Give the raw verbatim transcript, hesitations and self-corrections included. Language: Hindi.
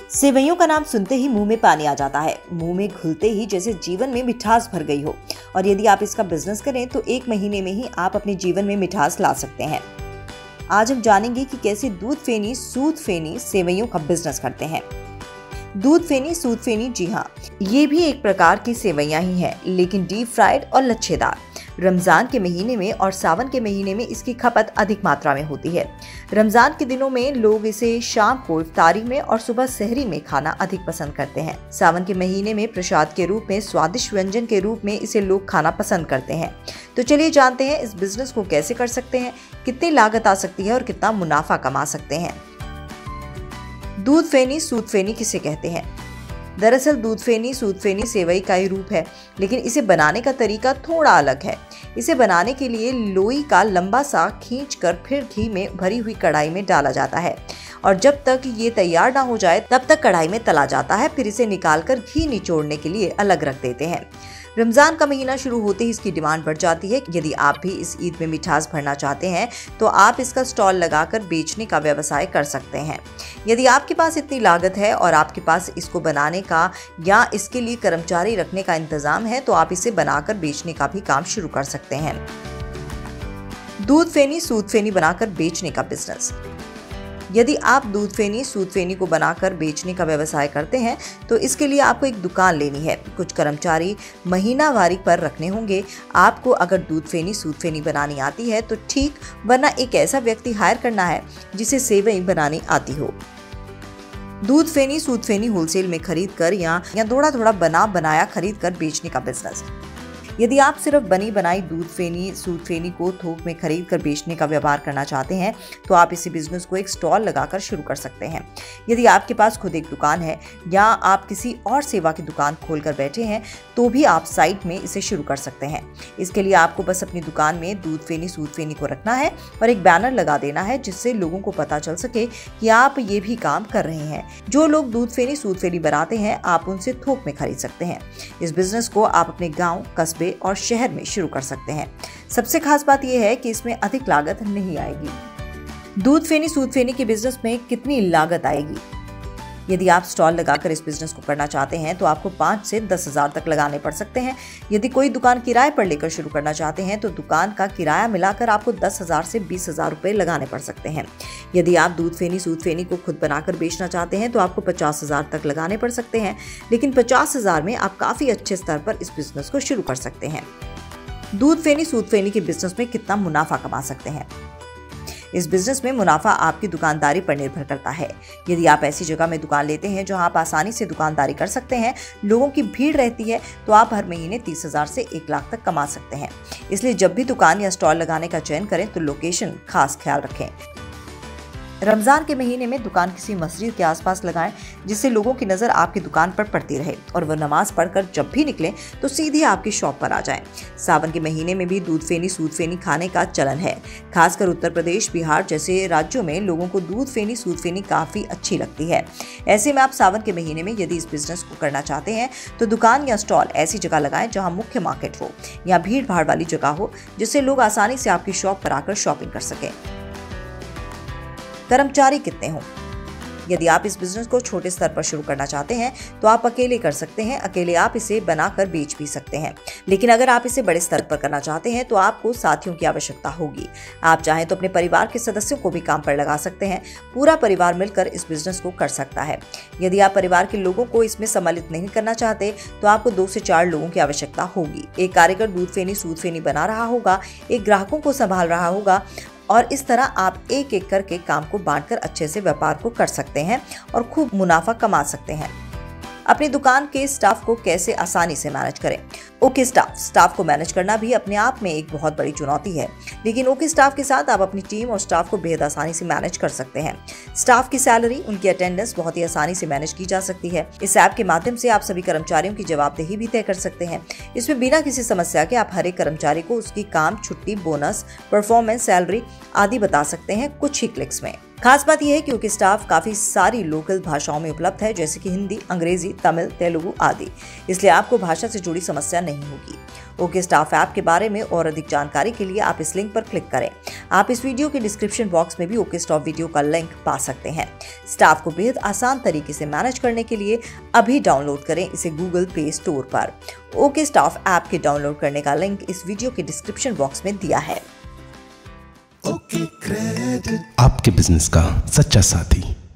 सेवइयों का नाम सुनते ही मुंह में पानी आ जाता है, मुंह में घुलते ही जैसे जीवन में मिठास भर गई हो। और यदि आप इसका बिजनेस करें तो एक महीने में ही आप अपने जीवन में मिठास ला सकते हैं। आज हम जानेंगे कि कैसे दूध फेनी सूद फेनी सेवइयों का बिजनेस करते हैं। दूध फेनी सूद फेनी, जी हाँ, ये भी एक प्रकार की सेवइयां ही है, लेकिन डीप फ्राइड और लच्छेदार। रमजान के महीने में और सावन के महीने में इसकी खपत अधिक मात्रा में होती है। रमजान के दिनों में लोग इसे शाम को इफ्तारी में और सुबह सहरी में खाना अधिक पसंद करते हैं। सावन के महीने में प्रसाद के रूप में, स्वादिष्ट व्यंजन के रूप में इसे लोग खाना पसंद करते हैं। तो चलिए जानते हैं इस बिजनेस को कैसे कर सकते हैं, कितनी लागत आ सकती है और कितना मुनाफा कमा सकते हैं। दूध फेनी सूद फेनी किसे कहते हैं? दरअसल दूध फेनी सूद फेनी सेवई का ही रूप है, लेकिन इसे बनाने का तरीका थोड़ा अलग है। इसे बनाने के लिए लोई का लंबा सा खींचकर फिर घी में भरी हुई कढ़ाई में डाला जाता है और जब तक ये तैयार ना हो जाए तब तक कढ़ाई में तला जाता है। फिर इसे निकालकर घी निचोड़ने के लिए अलग रख देते हैं। रमजान का महीना शुरू होते ही इसकी डिमांड बढ़ जाती है। यदि आप भी इस ईद में मिठास भरना चाहते हैं तो आप इसका स्टॉल लगाकर बेचने का व्यवसाय कर सकते हैं। यदि आपके पास इतनी लागत है और आपके पास इसको बनाने का या इसके लिए कर्मचारी रखने का इंतजाम है तो आप इसे बनाकर बेचने का भी काम शुरू कर सकते हैं। दूध फेनी सूद फेनी बनाकर बेचने का बिजनेस। यदि आप दूध फेनी सूद फेनी को बनाकर बेचने का व्यवसाय करते हैं तो इसके लिए आपको एक दुकान लेनी है, कुछ कर्मचारी महीनावारी पर रखने होंगे। आपको अगर दूध फेनी सूद फेनी बनानी आती है तो ठीक, वरना एक ऐसा व्यक्ति हायर करना है जिसे सेवई बनानी आती हो। दूध फेनी सूद फेनी होलसेल में खरीद कर या, या थोड़ा थोड़ा बना बनाया खरीद कर बेचने का बिजनेस। यदि आप सिर्फ बनी बनाई दूध फेनी सूद फेनी को थोक में खरीद कर बेचने का व्यापार करना चाहते हैं तो आप इसी बिजनेस को एक स्टॉल लगाकर शुरू कर सकते हैं। यदि आपके पास खुद एक दुकान है या आप किसी और सेवा की दुकान खोलकर बैठे हैं तो भी आप साइड में इसे शुरू कर सकते हैं। इसके लिए आपको बस अपनी दुकान में दूध फेनी सूद फेनी को रखना है और एक बैनर लगा देना है जिससे लोगों को पता चल सके कि आप ये भी काम कर रहे हैं। जो लोग दूध फेनी सूद फेनी बनाते हैं आप उनसे थोक में खरीद सकते हैं। इस बिजनेस को आप अपने गाँव, कस्बे और शहर में शुरू कर सकते हैं। सबसे खास बात यह है कि इसमें अधिक लागत नहीं आएगी। दूध फेनी सूद फेनी के बिजनेस में कितनी लागत आएगी? यदि आप स्टॉल लगाकर इस बिजनेस को करना चाहते हैं तो आपको पाँच से दस हजार तक लगाने पड़ सकते हैं। यदि कोई दुकान किराए पर लेकर शुरू करना चाहते हैं तो दुकान का किराया मिलाकर आपको दस हजार से बीस हजार रुपए लगाने पड़ सकते हैं। यदि आप दूध फेनी सूद फेनी को खुद बनाकर बेचना चाहते हैं तो आपको पचास हजार तक लगाने पड़ सकते हैं, लेकिन पचास हजार में आप काफी अच्छे स्तर पर इस बिजनेस को शुरू कर सकते हैं। दूध फेनी सूद फेनी के बिजनेस में कितना मुनाफा कमा सकते हैं? इस बिजनेस में मुनाफा आपकी दुकानदारी पर निर्भर करता है। यदि आप ऐसी जगह में दुकान लेते हैं जहां आप आसानी से दुकानदारी कर सकते हैं, लोगों की भीड़ रहती है, तो आप हर महीने तीस हजार से एक लाख तक कमा सकते हैं। इसलिए जब भी दुकान या स्टॉल लगाने का चयन करें तो लोकेशन खास ख्याल रखें। रमजान के महीने में दुकान किसी मस्जिद के आसपास लगाएं जिससे लोगों की नज़र आपकी दुकान पर पड़ती रहे और वह नमाज पढ़कर जब भी निकलें तो सीधे आपकी शॉप पर आ जाएं। सावन के महीने में भी दूध फेनी सूद फेनी खाने का चलन है। खासकर उत्तर प्रदेश, बिहार जैसे राज्यों में लोगों को दूध फेनी सूद फेनी काफ़ी अच्छी लगती है। ऐसे में आप सावन के महीने में यदि इस बिजनेस को करना चाहते हैं तो दुकान या स्टॉल ऐसी जगह लगाएं जहाँ मुख्य मार्केट हो या भीड़ भाड़ वाली जगह हो, जिससे लोग आसानी से आपकी शॉप पर आकर शॉपिंग कर सकें। कर्मचारी कितने हों? यदि आप इस बिजनेस को छोटे स्तर पर शुरू करना चाहते हैं तो आप अकेले कर सकते हैं। अकेले आप इसे बनाकर बेच भी सकते हैं, लेकिन अगर आप इसे बड़े स्तर पर करना चाहते हैं तो आपको साथियों की आवश्यकता होगी। आप चाहें तो अपने परिवार के सदस्यों को भी काम पर लगा सकते हैं। पूरा परिवार मिलकर इस बिजनेस को कर सकता है। यदि आप परिवार के लोगों को इसमें सम्मिलित नहीं करना चाहते तो आपको दो से चार लोगों की आवश्यकता होगी। एक कारीगर दूध फेनी सूद फेनी बना रहा होगा, एक ग्राहकों को संभाल रहा होगा और इस तरह आप एक एक करके काम को बांटकर अच्छे से व्यापार को कर सकते हैं और खूब मुनाफा कमा सकते हैं। अपनी दुकान के स्टाफ को कैसे आसानी से मैनेज करें? ओके स्टाफ स्टाफ को मैनेज करना भी अपने आप में एक बहुत बड़ी चुनौती है, लेकिन ओके स्टाफ के साथ आप अपनी टीम और स्टाफ को बेहद आसानी से मैनेज कर सकते हैं। स्टाफ की सैलरी, उनकी अटेंडेंस बहुत ही आसानी से मैनेज की जा सकती है। इस ऐप के माध्यम से आप सभी कर्मचारियों की जवाबदेही भी तय कर सकते हैं। इसमें बिना किसी समस्या के आप हर एक कर्मचारी को उसकी काम, छुट्टी, बोनस, परफॉर्मेंस, सैलरी आदि बता सकते हैं कुछ ही क्लिक्स में। खास बात यह है कि ओके स्टाफ काफी सारी लोकल भाषाओं में उपलब्ध है, जैसे कि हिंदी, अंग्रेजी, तमिल, तेलुगु आदि, इसलिए आपको भाषा से जुड़ी समस्या नहीं होगी। ओके स्टाफ ऐप के बारे में और अधिक जानकारी के लिए आप इस लिंक पर क्लिक करें। आप इस वीडियो के डिस्क्रिप्शन बॉक्स में भी ओके स्टाफ वीडियो का लिंक पा सकते हैं। स्टाफ को बेहद आसान तरीके से मैनेज करने के लिए अभी डाउनलोड करें इसे गूगल प्ले स्टोर पर। ओके स्टाफ ऐप के डाउनलोड करने का लिंक इस वीडियो के डिस्क्रिप्शन बॉक्स में दिया है। आपके बिजनेस का सच्चा साथी।